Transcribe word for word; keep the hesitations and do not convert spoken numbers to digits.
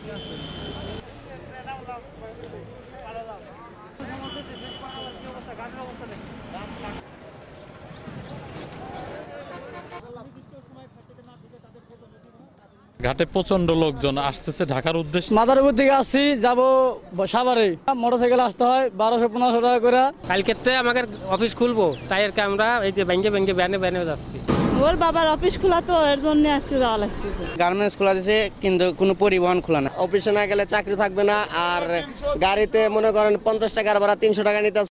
ঘাটে প্রচন্ড লোকজন আসতেছে ঢাকার উদ্দেশ্যে। মাদারীপুর থেকে আসছি, যাবো সাভারে। মোটরসাইকেল আসতে হয় বারোশো পনেরোশো টাকা করে। কালকে আমাদের অফিস খুলবো, তাই আর কি আমরা এই যে ব্যাংকে ব্যাংকে ব্যানে ব্যানে যাচ্ছি। ওর বাবার অফিস খোলা তো এর জন্য আজকে যাওয়া লাগতেছে। গার্মেন্টস খোলা দিয়েছে কিন্তু কোনো পরিবহন খোলা না। অফিসে না গেলে চাকরি থাকবে না, আর গাড়িতে মনে করেন পঞ্চাশ টাকার ভাড়া তিনশো টাকা নিতে